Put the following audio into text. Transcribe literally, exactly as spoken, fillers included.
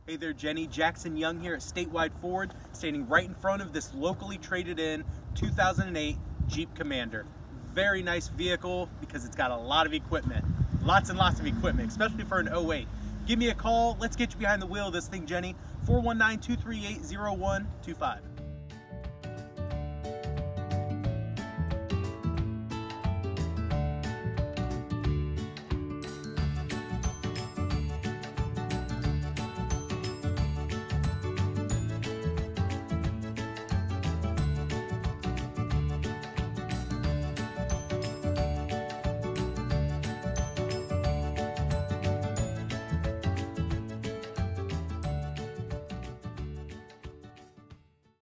Hey there, Jenny. Jackson Young here at Statewide Ford, standing right in front of this locally traded in two thousand eight Jeep Commander. Very nice vehicle because it's got a lot of equipment. Lots and lots of equipment, especially for an oh eight. Give me a call. Let's get you behind the wheel of this thing, Jenny. four one nine, two three eight, zero one two five.